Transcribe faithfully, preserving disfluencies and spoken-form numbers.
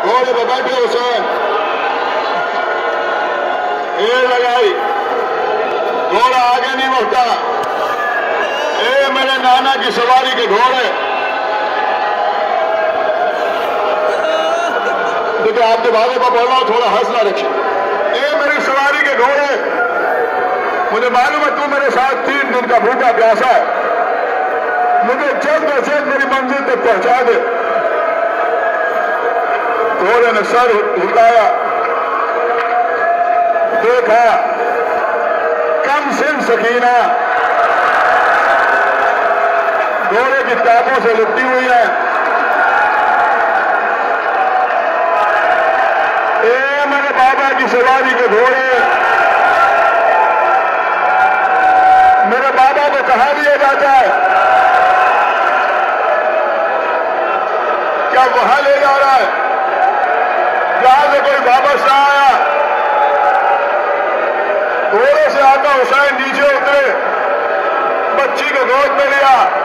घोड़े पे बैठे हुसैन, ये लगाई, घोड़ा आगे नहीं बढ़ता। ए मेरे नाना की सवारी के घोड़े, देखिए आपके बारे पर बोल रहा हूं, थोड़ा हौसला रखिए। ए मेरी सवारी के घोड़े, मुझे मालूम है तू मेरे साथ तीन दिन का भूखा प्यासा है, मुझे जल्द से जल्द मेरी मंजिल तक पहुंचा दे। घोड़े ने सर हिलाया, देखा कम सिन सकीना घोड़े की टापों से लिपटी हुई है। ए मेरे बाबा की सवारी के घोड़े, मेरे बाबा को कहा दिया जाता है, क्या वहां ले जा रहा है जहां से कोई वापस ना आया। घोड़े से आका हुसैन नीचे उतरे, बच्ची को गोद में लिया,